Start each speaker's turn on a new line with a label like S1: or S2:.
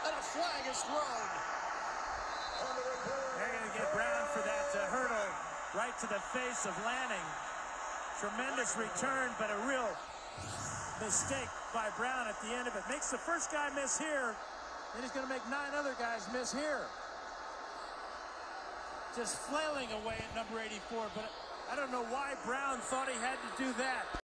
S1: and a flag is thrown.
S2: They're going to get Brown for that hurdle right to the face of Lanning. Tremendous return, but a real mistake by Brown at the end of it. Makes the first guy miss here, then he's going to make 9 other guys miss here. Just flailing away at number 84, but I don't know why Brown thought he had to do that.